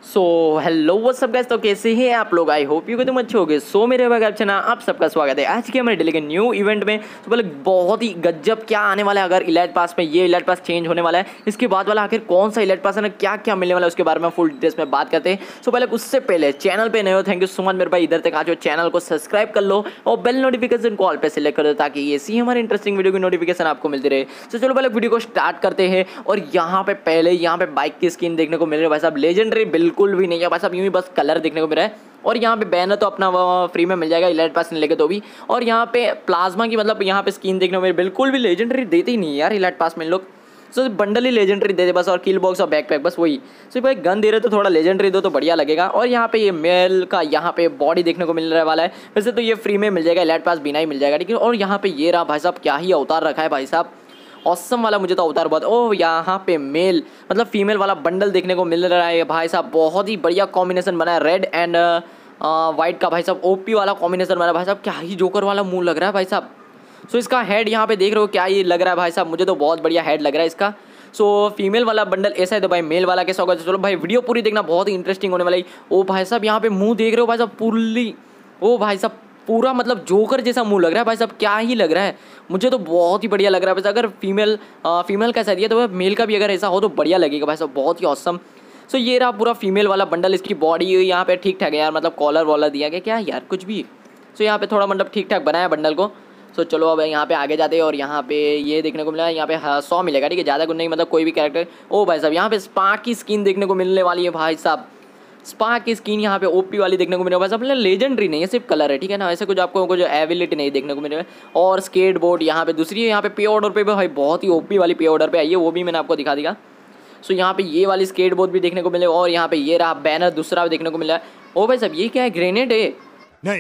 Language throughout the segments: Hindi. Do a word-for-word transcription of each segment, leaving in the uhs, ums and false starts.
सो हेलो व्हाट्स अप गाइस, तो कैसे हैं आप लोग। आई होप यू कि तुम अच्छे होगे। सो मेरे भाई आप आप सबका स्वागत है आज के हमारे डेली के न्यू इवेंट में। तो पहले बहुत ही गजब क्या आने वाला है अगर इलाइट पास में, ये इलाइट पास चेंज होने वाला है। इसके बाद वाला आखिर कौन सा इलाइट पास है ना, क्या क्या मिलने वाला है उसके बारे में फुल डिटेल्स में बात करते हैं। सो पहले उससे पहले चैनल पे नए हो, थैंक यू सो मच मेरे भाई, इधर तक आ जाओ, चैनल को सब्सक्राइब कर लो और बेल नोटिफिकेशन कॉल पे सिलेक्ट कर दो ताकि ऐसी हमारी इंटरेस्टिंग वीडियो की नोटिफिकेशन आपको मिलती रहे। तो चलो पहले वीडियो को स्टार्ट करते हैं। और यहाँ पे पहले यहाँ पे बाइक की स्किन देखने को मिल रही है भाई साहब, लेजेंडरी बिल्कुल भी नहीं है भाई साहब, यूं ही बस कलर देखने को मिल रहा है। और यहाँ पे बैनर तो अपना वो फ्री में मिल जाएगा इलाइट पास नहीं लेके तो भी। और यहाँ पे प्लाज्मा की मतलब यहाँ पे स्किन देखने को मिल, बिल्कुल भी लेजेंडरी देते ही नहीं है यार इलाइट पास में इन लोग। सो बंडल ही लेजेंडरी दे दे बस, और किल बॉक्स और बैकपैक बस वही। सो भाई गन दे रहे तो थोड़ा लेजेंडरी दो तो बढ़िया लगेगा। और यहाँ पे ये मेल का यहाँ पे बॉडी देखने को मिल रहा वाला है। वैसे तो ये फ्री में मिल जाएगा, इलाइट पास बिना ही मिल जाएगा ठीक है। और यहाँ पे ये रहा भाई साहब, क्या ही अवतार रखा है भाई साहब, ऑसम वाला मुझे तो अवतार बहुत। ओह यहाँ पे मेल मतलब फीमेल वाला बंडल देखने को मिल रहा है भाई साहब, बहुत ही बढ़िया कॉम्बिनेशन बना है, रेड एंड वाइट का भाई साहब, ओपी वाला कॉम्बिनेशन बना है भाई साहब, क्या ही जोकर वाला मुंह लग रहा है भाई साहब। सो इसका हेड यहाँ पे देख रहे हो क्या ये लग रहा है भाई साहब, मुझे तो बहुत बढ़िया हेड लग रहा है इसका। सो फीमेल वाला बंडल ऐसा है तो भाई मेल वाला कैसा होगा। चलो भाई वीडियो पूरी देखना, बहुत ही इंटरेस्टिंग होने वाला है। ओ भाई साहब यहाँ पे मुंह देख रहे हो भाई साहब, पूरी ओ भाई साहब पूरा मतलब जोकर जैसा मुंह लग रहा है भाई साहब, क्या ही लग रहा है, मुझे तो बहुत ही बढ़िया लग रहा है भाई साहब। अगर फीमेल फीमेल का ऐसा दिया तो मेल का भी अगर ऐसा हो तो बढ़िया लगेगा भाई साहब, बहुत ही ऑसम। सो ये रहा पूरा फीमेल वाला बंडल, इसकी बॉडी यहाँ पे ठीक ठाक है यार, मतलब कॉलर वॉलर दिया गया क्या यार कुछ भी। सो यहाँ पे थोड़ा मतलब ठीक ठाक बनाया बंडल को। सो चलो अब यहाँ पे आगे जाते हैं। और यहाँ पे ये देखने को मिला, यहाँ पे हाँ सौ मिलेगा ठीक है, ज़्यादा कुछ नहीं, मतलब कोई भी कैरेक्टर। ओ भाई साहब यहाँ पे स्पार्क की स्किन देखने को मिलने वाली है भाई साहब, स्पार्क की स्किन यहाँ पे ओपी वाली देखने को मिलेगा भाई साहब, लेजेंडरी नहीं है सिर्फ कलर है ठीक है ना, ऐसे कुछ आपको कुछ एबिलिटी नहीं देखने को मिलेगा। और स्केट बोर्ड यहाँ पे दूसरी है, यहाँ पे पे ऑर्डर पे भाई बहुत ही ओपी वाली पे ऑर्डर पे आई है, वो भी मैंने आपको दिखा दिया। सो यहाँ पे ये वाली स्केट बोर्ड भी देखने को मिलेगा। और यहाँ पे ये रहा बैनर दूसरा भी देखने को मिला है। ओ भाई साहब ये क्या है, ग्रेनेड है नहीं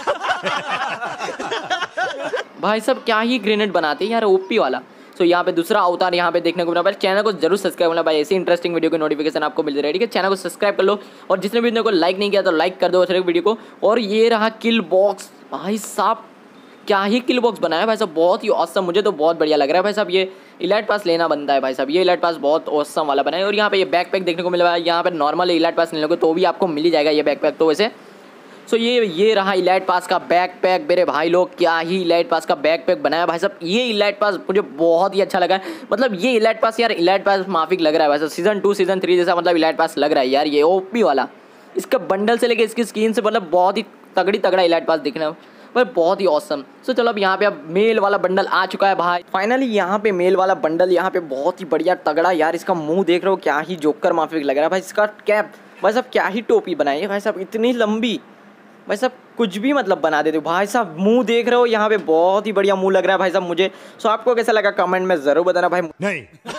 भाई साहब, क्या ही ग्रेनेड बनाते हैं यार ओपी वाला। सो so, यहाँ पे दूसरा अवतार यहाँ पे देखने को मिला। भाई चैनल को जरूर सब्सक्राइब करना भाई, ऐसी इंटरेस्टिंग वीडियो की नोटिफिकेशन आपको मिल रही है ठीक है। चैनल को सब्सक्राइब कर लो और जिसने भी को लाइक नहीं किया तो लाइक कर दो अच्छे वीडियो को। और ये रहा किल बॉक्स भाई साहब, क्या ही किल बॉक्स बनाया भाई साहब, बहुत ही ऑसम, मुझे तो बहुत बढ़िया लग रहा है भाई साहब। ये इलाइट पास लेना बनता है भाई साहब, ये इलाइट पास बहुत ऑसम वाला बना है। और यहाँ पे ये बैक पैक देखने को मिला है, यहाँ पे नॉर्मल इलाइट पास नहीं लोगे तो भी आपको मिल ही जाएगा ये बैक पैक तो वैसे। सो ये ये रहा इलाइट पास का बैक पैक मेरे भाई लोग, क्या ही इलाइट पास का बैक पैक बनाया भाई साहब। ये इलाइट पास मुझे बहुत ही अच्छा लगा है, मतलब ये इलाइट पास यार इलाइट पास माफिक लग रहा है भाई साहब, सीजन टू सीजन थ्री जैसा मतलब इलाइट पास लग रहा है यार, ये ओपी वाला। इसका बंडल से लेके इसकी स्किन से मतलब बहुत ही तगड़ी तगड़ा इलाइट पास दिखना पर बहुत ही ऑसम। सो चलो अब यहाँ पे अब मेल वाला बंडल आ चुका है भाई, फाइनली यहाँ पे मेल वाला बंडल यहाँ पे बहुत ही बढ़िया तगड़ा यार। इसका मुंह देख रहे हो क्या ही जोकर माफिक लग रहा है भाई, इसका कैप भाई साहब क्या ही टोपी बनाई है भाई साहब, इतनी लंबी भाई साहब, कुछ भी मतलब बना देते हो भाई साहब। मुंह देख रहे हो यहाँ पे बहुत ही बढ़िया मुंह लग रहा है भाई साहब मुझे। सो आपको कैसा लगा कमेंट में जरूर बताना भाई। नहीं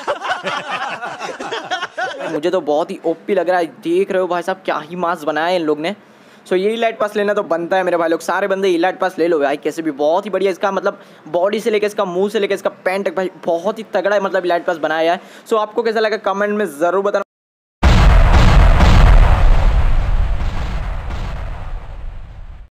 मुझे तो बहुत ही ओपी लग रहा है, देख रहे हो भाई साहब क्या ही मास्क बनाया है इन लोग ने। सो ये इलाइट पास लेना तो बनता है मेरे भाई लोग, सारे बंदे इलाइट पास ले लो भाई कैसे भी, बहुत ही बढ़िया इसका मतलब बॉडी से लेकर इसका मुंह से लेकर इसका पैंट भाई बहुत ही तगड़ा है, मतलब इलाइट पास बनाया है। सो आपको कैसा लगा कमेंट में जरूर बताना।